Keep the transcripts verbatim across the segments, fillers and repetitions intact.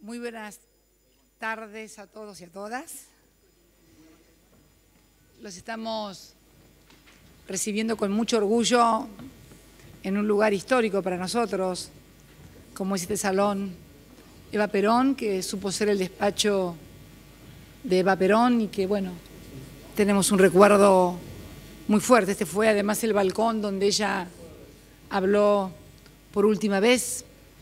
Muy buenas tardes a todos y a todas. Los estamos recibiendo con mucho orgullo en un lugar histórico para nosotros, como es este salón Eva Perón, que supo ser el despacho de Eva Perón y que, bueno, tenemos un recuerdo muy fuerte. Este fue además el balcón donde ella habló por última vez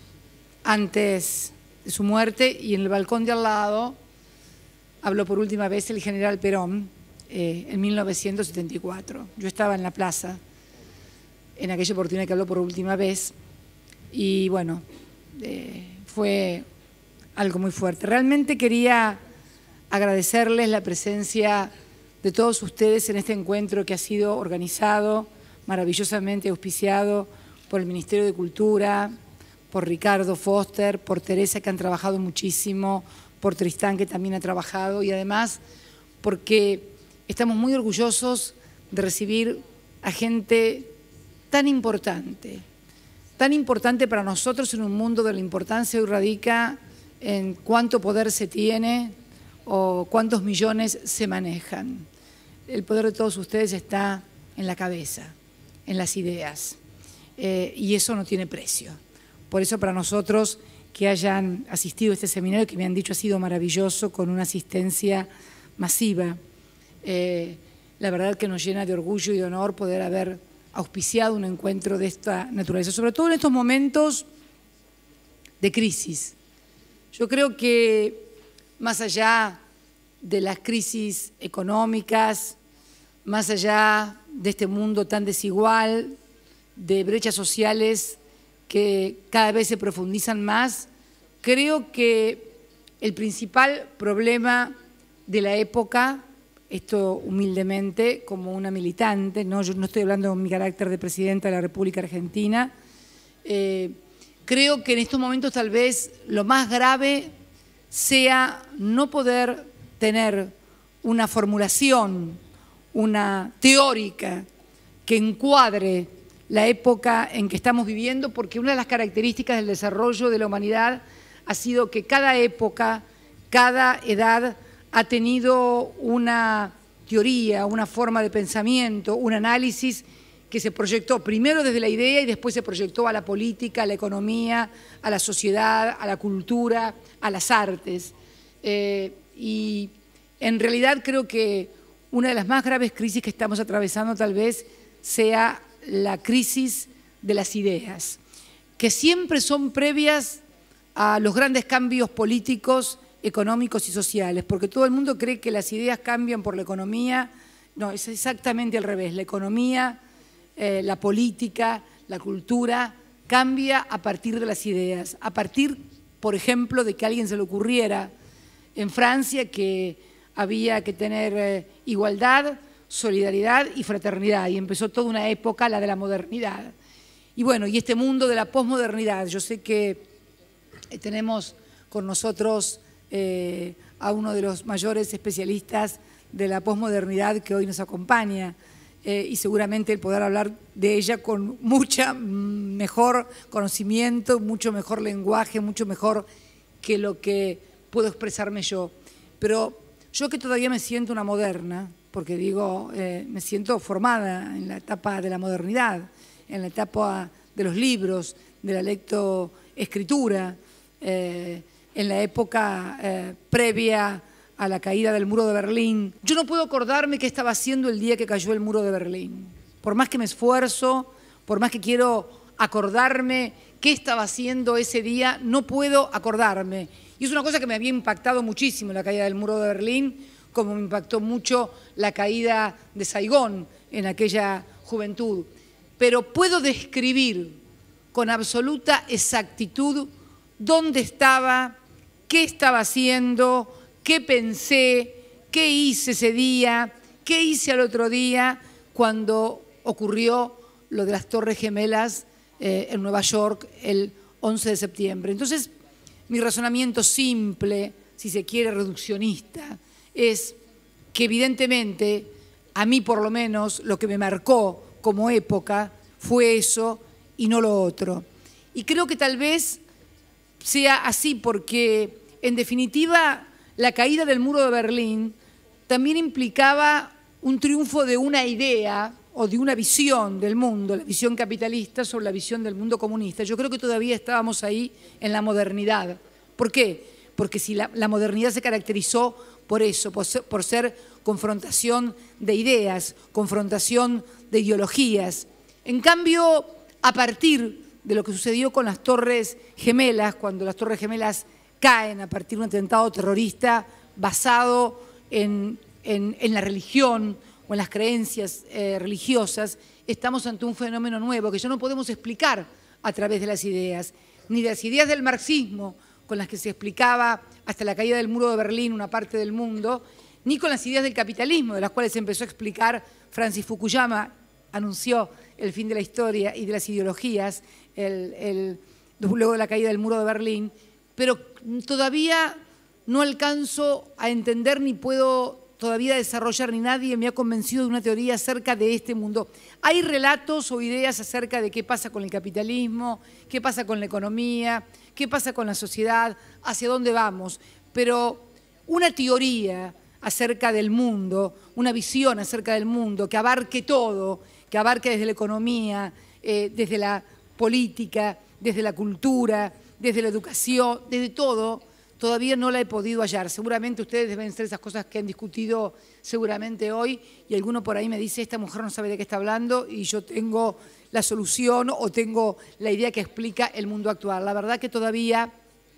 antes de su muerte, y en el balcón de al lado habló por última vez el general Perón eh, en mil novecientos setenta y cuatro. Yo estaba en la plaza en aquella oportunidad que habló por última vez y bueno, eh, fue algo muy fuerte. Realmente quería agradecerles la presencia de todos ustedes en este encuentro que ha sido organizado, maravillosamente auspiciado por el Ministerio de Cultura, por Ricardo Foster, por Teresa, que han trabajado muchísimo, por Tristán, que también ha trabajado, y además porque estamos muy orgullosos de recibir a gente tan importante, tan importante para nosotros en un mundo de la importancia hoy radica en cuánto poder se tiene o cuántos millones se manejan. El poder de todos ustedes está en la cabeza, en las ideas, eh, y eso no tiene precio. Por eso para nosotros que hayan asistido a este seminario, que me han dicho ha sido maravilloso, con una asistencia masiva, eh, la verdad que nos llena de orgullo y de honor poder haber auspiciado un encuentro de esta naturaleza, sobre todo en estos momentos de crisis. Yo creo que más allá de las crisis económicas, más allá de este mundo tan desigual, de brechas sociales que cada vez se profundizan más, creo que el principal problema de la época, esto humildemente como una militante, no, yo no estoy hablando en mi carácter de presidenta de la República Argentina, eh, creo que en estos momentos tal vez lo más grave sea no poder tener una formulación, una teórica que encuadre la época en que estamos viviendo, porque una de las características del desarrollo de la humanidad ha sido que cada época, cada edad ha tenido una teoría, una forma de pensamiento, un análisis que se proyectó primero desde la idea y después se proyectó a la política, a la economía, a la sociedad, a la cultura, a las artes. Eh, y en realidad creo que una de las más graves crisis que estamos atravesando tal vez sea la crisis de las ideas, que siempre son previas a los grandes cambios políticos, económicos y sociales, porque todo el mundo cree que las ideas cambian por la economía. No, es exactamente al revés. La economía, eh, la política, la cultura cambia a partir de las ideas, a partir, por ejemplo, de que a alguien se le ocurriera en Francia que había que tener eh, igualdad, solidaridad y fraternidad, y empezó toda una época, la de la modernidad. Y bueno, y este mundo de la posmodernidad, yo sé que tenemos con nosotros eh, a uno de los mayores especialistas de la posmodernidad que hoy nos acompaña, eh, y seguramente el poder hablar de ella con mucha mejor conocimiento, mucho mejor lenguaje, mucho mejor que lo que puedo expresarme yo. Pero yo que todavía me siento una moderna, porque digo, eh, me siento formada en la etapa de la modernidad, en la etapa de los libros, de la lectoescritura, eh, en la época eh, previa a la caída del muro de Berlín. Yo no puedo acordarme qué estaba haciendo el día que cayó el muro de Berlín. Por más que me esfuerzo, por más que quiero acordarme qué estaba haciendo ese día, no puedo acordarme. Y es una cosa que me había impactado muchísimo la caída del muro de Berlín, como me impactó mucho la caída de Saigón en aquella juventud. Pero puedo describir con absoluta exactitud dónde estaba, qué estaba haciendo, qué pensé, qué hice ese día, qué hice al otro día cuando ocurrió lo de las Torres Gemelas eh, en Nueva York el once de septiembre. Entonces, mi razonamiento simple, si se quiere reduccionista, es que evidentemente, a mí por lo menos, lo que me marcó como época fue eso y no lo otro. Y creo que tal vez sea así porque en definitiva, la caída del muro de Berlín también implicaba un triunfo de una idea o de una visión del mundo, la visión capitalista sobre la visión del mundo comunista. Yo creo que todavía estábamos ahí en la modernidad. ¿Por qué? Porque si la, la modernidad se caracterizó por eso, por ser, por ser confrontación de ideas, confrontación de ideologías. En cambio, a partir de lo que sucedió con las Torres Gemelas, cuando las Torres Gemelas caen a partir de un atentado terrorista basado en, en, en la religión o en las creencias eh, religiosas, estamos ante un fenómeno nuevo que ya no podemos explicar a través de las ideas, ni de las ideas del marxismo, con las que se explicaba hasta la caída del muro de Berlín una parte del mundo, ni con las ideas del capitalismo, de las cuales se empezó a explicar Francis Fukuyama, anunció el fin de la historia y de las ideologías el, el, luego de la caída del muro de Berlín, pero todavía no alcanzo a entender ni puedo todavía desarrollar, ni nadie me ha convencido de una teoría acerca de este mundo. Hay relatos o ideas acerca de qué pasa con el capitalismo, qué pasa con la economía, qué pasa con la sociedad, hacia dónde vamos, pero una teoría acerca del mundo, una visión acerca del mundo que abarque todo, que abarque desde la economía, eh, desde la política, desde la cultura, desde la educación, desde todo, todavía no la he podido hallar. Seguramente ustedes deben ser esas cosas que han discutido seguramente hoy y alguno por ahí me dice, esta mujer no sabe de qué está hablando y yo tengo la solución o tengo la idea que explica el mundo actual. La verdad que todavía,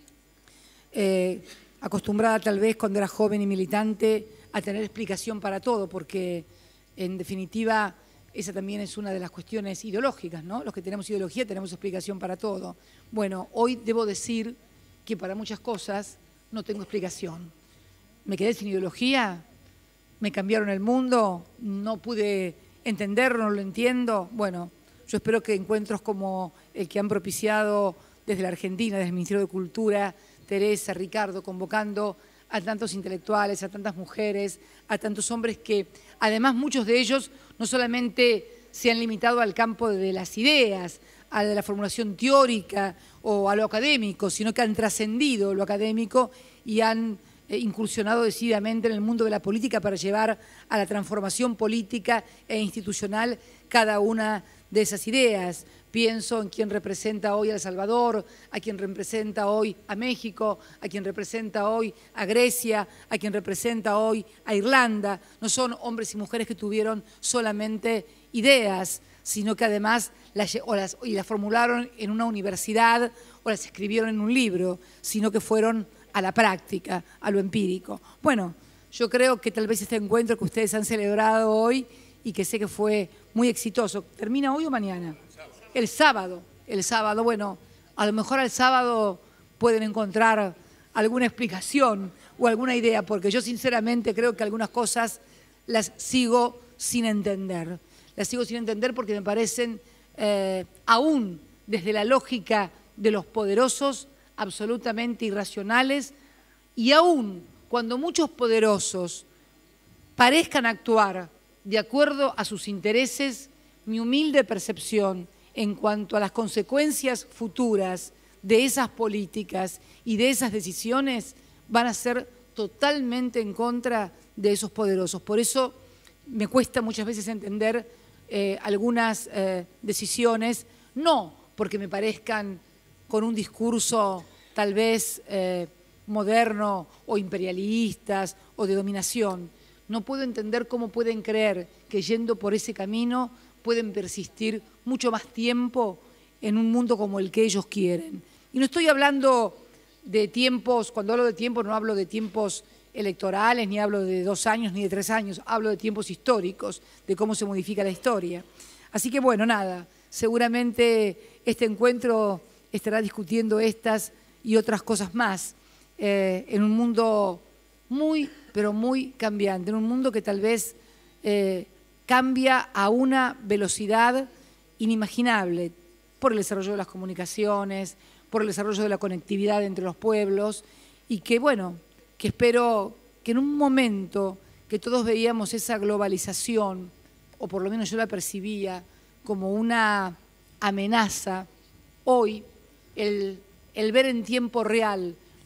eh, acostumbrada tal vez cuando era joven y militante a tener explicación para todo, porque en definitiva esa también es una de las cuestiones ideológicas, ¿no? Los que tenemos ideología tenemos explicación para todo. Bueno, hoy debo decir que para muchas cosas no tengo explicación. Me quedé sin ideología, me cambiaron el mundo, no pude entenderlo, no lo entiendo. Bueno, yo espero que encuentros como el que han propiciado desde la Argentina, desde el Ministerio de Cultura, Teresa, Ricardo, convocando a tantos intelectuales, a tantas mujeres, a tantos hombres que, además, muchos de ellos no solamente se han limitado al campo de las ideas, a la formulación teórica o a lo académico, sino que han trascendido lo académico y han eh, incursionado decididamente en el mundo de la política para llevar a la transformación política e institucional cada una de esas ideas. Pienso en quien representa hoy a El Salvador, a quien representa hoy a México, a quien representa hoy a Grecia, a quien representa hoy a Irlanda. No son hombres y mujeres que tuvieron solamente ideas, sino que además las, o las, y las formularon en una universidad o las escribieron en un libro, sino que fueron a la práctica, a lo empírico. Bueno, yo creo que tal vez este encuentro que ustedes han celebrado hoy y que sé que fue muy exitoso, ¿termina hoy o mañana? El sábado, el sábado, bueno, a lo mejor al sábado pueden encontrar alguna explicación o alguna idea, porque yo sinceramente creo que algunas cosas las sigo sin entender. Las sigo sin entender porque me parecen, eh, aún desde la lógica de los poderosos, absolutamente irracionales, y aún cuando muchos poderosos parezcan actuar de acuerdo a sus intereses, mi humilde percepción en cuanto a las consecuencias futuras de esas políticas y de esas decisiones van a ser totalmente en contra de esos poderosos. Por eso me cuesta muchas veces entender eh, algunas eh, decisiones, no porque me parezcan con un discurso tal vez eh, moderno o imperialistas o de dominación. No puedo entender cómo pueden creer que yendo por ese camino pueden persistir mucho más tiempo en un mundo como el que ellos quieren. Y no estoy hablando de tiempos, cuando hablo de tiempos no hablo de tiempos electorales, ni hablo de dos años, ni de tres años, hablo de tiempos históricos, de cómo se modifica la historia. Así que bueno, nada, seguramente este encuentro estará discutiendo estas y otras cosas más eh, en un mundo muy, pero muy cambiante, en un mundo que tal vez eh, cambia a una velocidad inimaginable por el desarrollo de las comunicaciones, por el desarrollo de la conectividad entre los pueblos y que, bueno, que espero que en un momento que todos veíamos esa globalización, o por lo menos yo la percibía como una amenaza, hoy el, el ver en tiempo real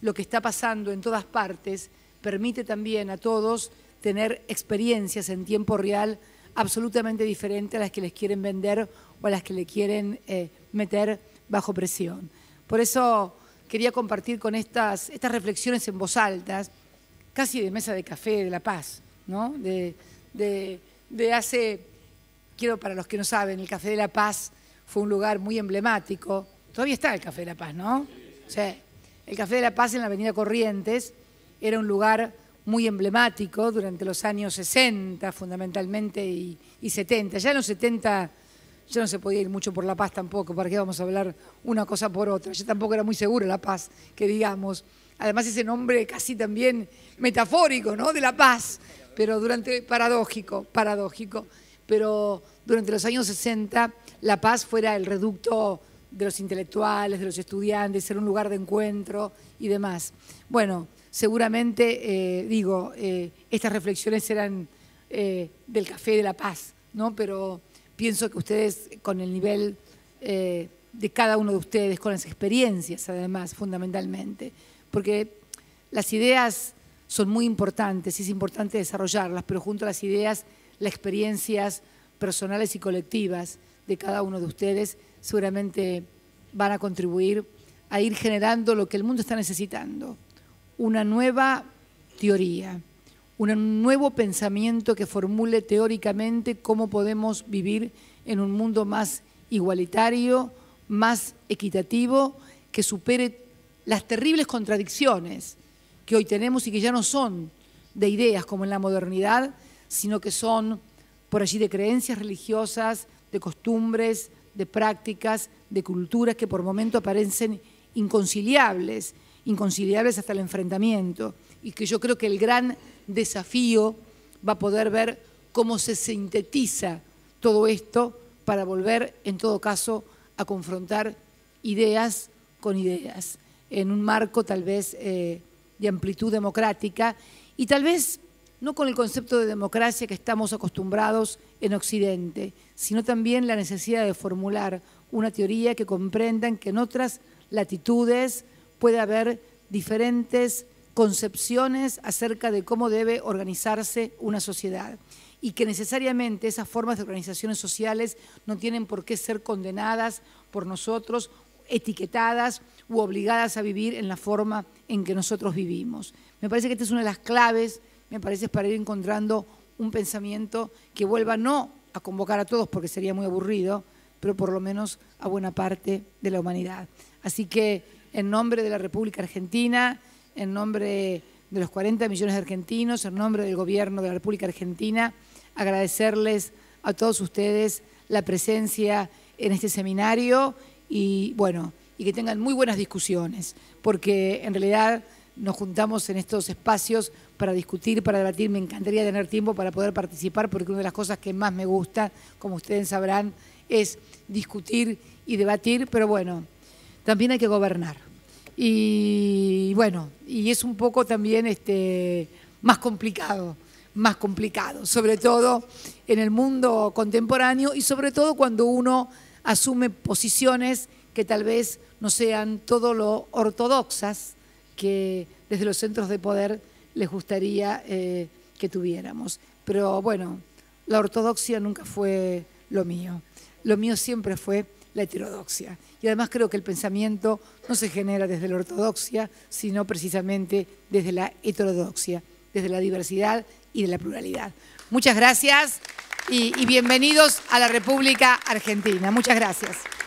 lo que está pasando en todas partes permite también a todos tener experiencias en tiempo real absolutamente diferentes a las que les quieren vender o a las que le quieren eh, meter bajo presión. Por eso quería compartir con estas, estas reflexiones en voz alta, casi de mesa de café de La Paz, ¿no? De, de, de hace, quiero para los que no saben, el Café de La Paz fue un lugar muy emblemático. Todavía está el Café de La Paz, ¿no? Sí. El Café de La Paz en la avenida Corrientes era un lugar muy emblemático durante los años sesenta fundamentalmente y, y setenta. Ya en los setenta ya no se podía ir mucho por La Paz tampoco, ¿para qué vamos a hablar una cosa por otra? Ya tampoco era muy seguro La Paz, que digamos. Además ese nombre casi también metafórico, ¿no? De La Paz, pero durante, paradójico, paradójico. Pero durante los años sesenta La Paz fuera el reducto de los intelectuales, de los estudiantes, era un lugar de encuentro y demás. Bueno, seguramente, eh, digo, eh, estas reflexiones eran eh, del Café de La Paz, ¿no? Pero pienso que ustedes, con el nivel eh, de cada uno de ustedes, con las experiencias además, fundamentalmente, porque las ideas son muy importantes y es importante desarrollarlas, pero junto a las ideas, las experiencias personales y colectivas de cada uno de ustedes seguramente van a contribuir a ir generando lo que el mundo está necesitando, una nueva teoría, un nuevo pensamiento que formule teóricamente cómo podemos vivir en un mundo más igualitario, más equitativo, que supere las terribles contradicciones que hoy tenemos y que ya no son de ideas como en la modernidad, sino que son por allí de creencias religiosas, de costumbres, de prácticas, de culturas que por momentos parecen inconciliables, inconciliables hasta el enfrentamiento, y que yo creo que el gran desafío va a poder ver cómo se sintetiza todo esto para volver, en todo caso, a confrontar ideas con ideas, en un marco tal vez eh, de amplitud democrática y tal vez no con el concepto de democracia que estamos acostumbrados en Occidente, sino también la necesidad de formular una teoría que comprendan que en otras latitudes puede haber diferentes concepciones acerca de cómo debe organizarse una sociedad y que necesariamente esas formas de organizaciones sociales no tienen por qué ser condenadas por nosotros, etiquetadas u obligadas a vivir en la forma en que nosotros vivimos. Me parece que esta es una de las claves, me parece, para ir encontrando un pensamiento que vuelva no a convocar a todos, porque sería muy aburrido, pero por lo menos a buena parte de la humanidad. Así que en nombre de la República Argentina, en nombre de los cuarenta millones de argentinos, en nombre del gobierno de la República Argentina, agradecerles a todos ustedes la presencia en este seminario y, bueno, y que tengan muy buenas discusiones, porque en realidad nos juntamos en estos espacios para discutir, para debatir. Me encantaría tener tiempo para poder participar, porque una de las cosas que más me gusta, como ustedes sabrán, es discutir y debatir, pero bueno, también hay que gobernar. Y bueno, y es un poco también este, más complicado, más complicado, sobre todo en el mundo contemporáneo y sobre todo cuando uno asume posiciones que tal vez no sean todo lo ortodoxas que desde los centros de poder les gustaría eh, que tuviéramos. Pero bueno, la ortodoxia nunca fue lo mío. Lo mío siempre fue la heterodoxia. Y además creo que el pensamiento no se genera desde la ortodoxia, sino precisamente desde la heterodoxia, desde la diversidad y de la pluralidad. Muchas gracias y, y bienvenidos a la República Argentina. Muchas gracias.